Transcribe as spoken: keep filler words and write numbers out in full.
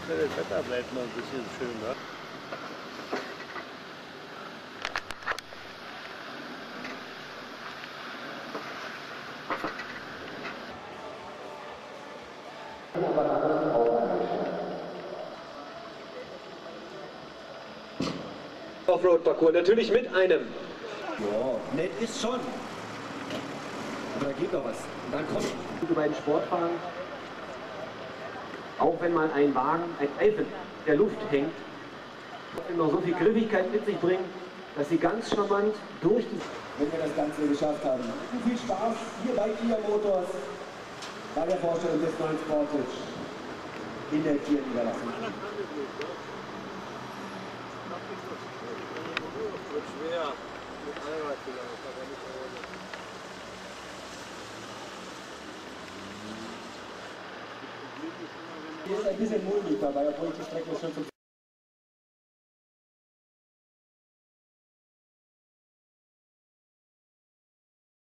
Das Wetter bleibt noch ein bisschen schön, ne? Offroad-Parcours, natürlich mit einem. Ja, nett ist schon. Aber da geht noch was. Und dann kommt Gute beiden Sportfahren, auch wenn mal ein Wagen, ein Reifen der Luft hängt, noch so viel Griffigkeit mit sich bringen, dass sie ganz charmant durch die... wenn wir das Ganze geschafft haben. Viel Spaß hier bei Kia Motors bei der Vorstellung des neuen Sportage in der Kia Niederlassung. Wird schwer mit Allrad vielleicht, aber nicht ohne. Hier ist ein bisschen mulmig dabei, obwohl ich die Strecke schon zum